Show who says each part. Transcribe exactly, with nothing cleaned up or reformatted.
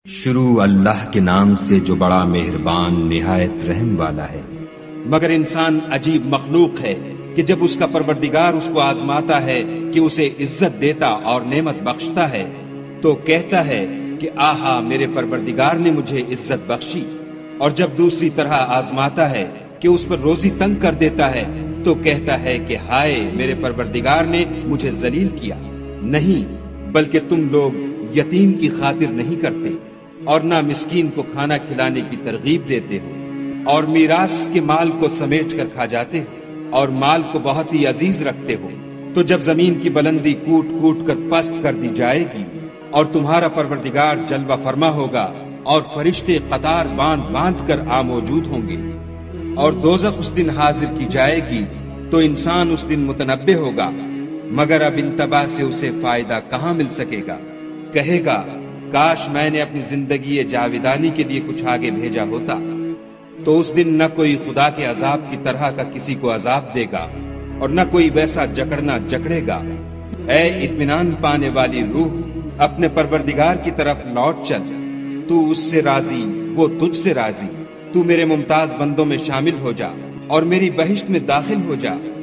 Speaker 1: شروع اللہ کے نام سے جو بڑا مہربان نہایت رحم والا ہے۔
Speaker 2: مگر انسان عجیب مخلوق ہے کہ جب اس کا پروردگار اس کو آزماتا ہے کہ اسے عزت دیتا اور نعمت بخشتا ہے تو کہتا ہے کہ آہا میرے پروردگار نے مجھے عزت بخشی، اور جب دوسری طرح آزماتا ہے کہ اس پر روزی تنگ کر دیتا ہے تو کہتا ہے کہ ہائے میرے پروردگار نے مجھے ذلیل کیا۔ نہیں، بلکہ تم لوگ یتیم کی خاطر نہیں کرتے اور نہ مسکین کو کھانا کھلانے کی ترغیب دیتے ہو، اور میراث کے مال کو سمیٹ کر کھا جاتے ہو اور مال کو بہت ہی عزیز رکھتے ہو۔ تو جب زمین کی بلندی کوٹ کوٹ کر پست کر دی جائے گی اور تمہارا پروردگار جلوہ فرما ہوگا اور فرشتے قطار باندھ باندھ کر آ موجود ہوں گے، اور دوزخ اس دن حاضر کی جائے گی تو انسان اس دن متنبہ ہوگا، مگر اب انتباہ سے اسے فائدہ کہاں مل سکے گا۔ کہے گا کاش میں نے اپنی زندگی جاویدانی کے لیے کچھ آگے بھیجا ہوتا، تو اس دن نہ کوئی خدا کے عذاب کی طرح کا کسی کو عذاب دے گا اور نہ کوئی ویسا جکڑنا جکڑے گا۔ اے اطمینان پانے والی روح، اپنے پروردگار کی طرف لوٹ چل، تو اس سے راضی وہ تجھ سے راضی، تو میرے ممتاز بندوں میں شامل ہو جا اور میری بہشت میں داخل ہو جا۔